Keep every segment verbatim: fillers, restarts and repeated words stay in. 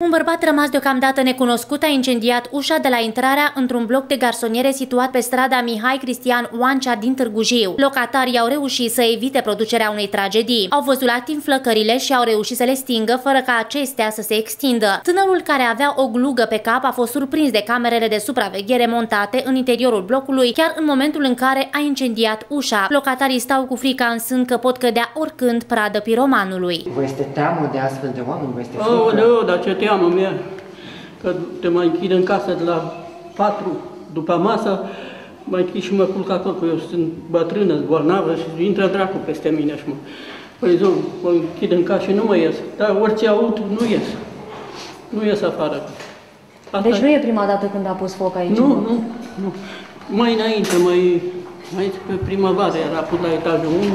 Un bărbat rămas deocamdată necunoscut a incendiat ușa de la intrarea într-un bloc de garsoniere situat pe strada Mihai Cristian Oancea din Târgu Jiu. Locatarii au reușit să evite producerea unei tragedii. Au văzulat timp flăcările și au reușit să le stingă fără ca acestea să se extindă. Tânărul, care avea o glugă pe cap, a fost surprins de camerele de supraveghere montate în interiorul blocului, chiar în momentul în care a incendiat ușa. Locatarii stau cu frica în sân că pot cădea oricând pradă piromanului. Vă este teamă de astfel de oameni? Vă este frică? Aoleu, dar ce teamă mea, că te mai închid în casă de la patru după masă, mă închid și mă culc acolo, că eu sunt bătrână, bolnavă și intră dracu peste mine și mă... Păi zic, mă închid în casă și nu mă ies, dar orice aud, nu ies, nu ies afară. Asta deci nu e prima dată când a pus foc aici? Nu, nu, nu. Mai înainte, mai, mai pe primăvară era pus la etajul unu,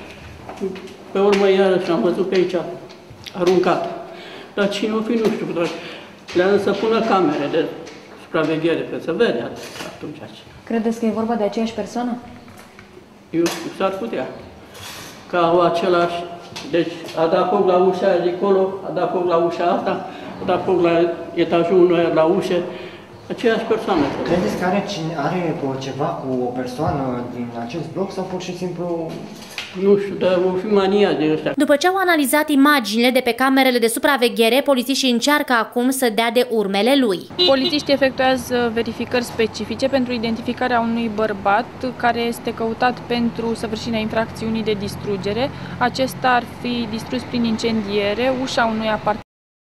pe urmă iarăși am văzut pe aici aruncat. Dar cine o fi, nu știu, dar le-am să pună camere de supraveghere, că se vede atunci. Credeți că e vorba de aceeași persoană? Eu știu, s-ar putea. Că au același, deci a dat foc la ușa aia de acolo, a dat foc la ușa asta, a dat foc la etajul unu la ușă, aceeași persoană. Credeți că are, cine, are ceva cu o persoană din acest bloc sau pur și simplu... Nu știu, dar o fi mania de ăștia. După ce au analizat imaginile de pe camerele de supraveghere, polițiștii încearcă acum să dea de urmele lui. Polițiștii efectuează verificări specifice pentru identificarea unui bărbat care este căutat pentru săvârșirea infracțiunii de distrugere. Acesta ar fi distrus prin incendiere ușa unui apartament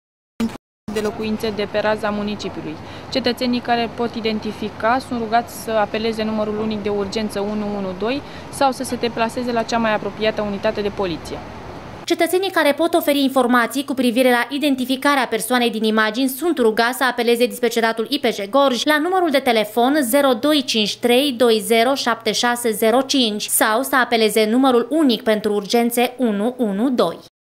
de locuințe de pe raza municipiului. Cetățenii care pot identifica sunt rugați să apeleze numărul unic de urgență unu unu doi sau să se deplaseze la cea mai apropiată unitate de poliție. Cetățenii care pot oferi informații cu privire la identificarea persoanei din imagini sunt rugați să apeleze dispeceratul I P J Gorj la numărul de telefon zero doi cinci trei doi zero șapte șase zero cinci sau să apeleze numărul unic pentru urgențe unu unu doi.